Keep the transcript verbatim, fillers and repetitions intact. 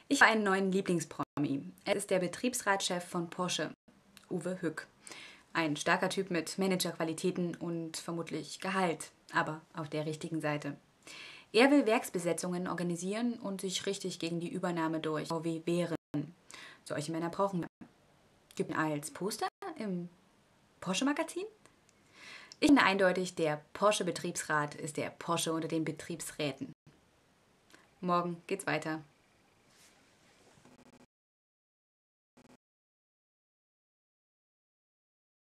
Ich habe einen neuen Lieblingspromi. Er ist der Betriebsratschef von Porsche, Uwe Hück. Ein starker Typ mit Managerqualitäten und vermutlich Gehalt, aber auf der richtigen Seite. Er will Werksbesetzungen organisieren und sich richtig gegen die Übernahme durch V W wehren. Solche Männer brauchen wir. Gibt ihn als Poster im Porsche-Magazin? Ich finde eindeutig, der Porsche-Betriebsrat ist der Porsche unter den Betriebsräten. Morgen geht's weiter.